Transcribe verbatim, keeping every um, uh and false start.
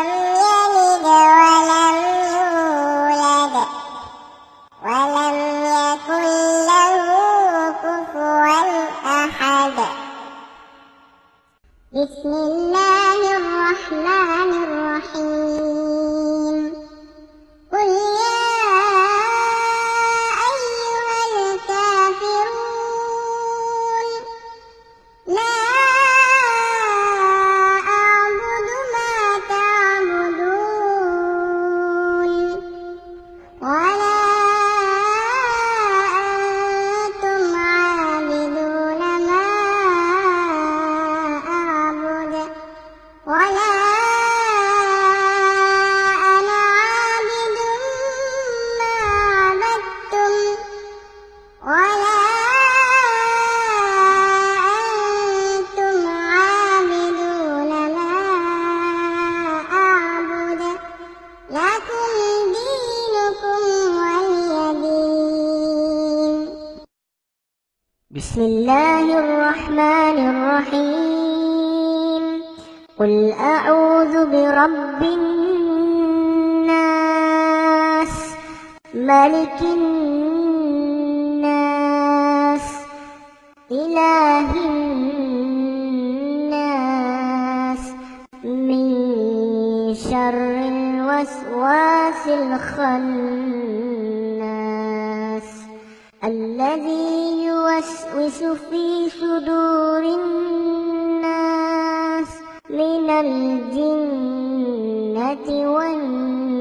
يلد ولم يولد ولم يكن له كفوا أحد. بسم الله الرحمن الرحيم. قل يا أيها الكافرون لا أعبد ما تعبدون ولا أنتم عابدون ما أعبد ولا أنا عابد ما عبدتم ولا أنتم عابدون ما أعبد لكم دينكم ولي دين. بسم الله الرحمن الرحيم. قل أعوذ برب الناس ملك الناس إله الناس من شر الوسواس الخناس الذي يوسوس في صدور الناس من الجنة والناس.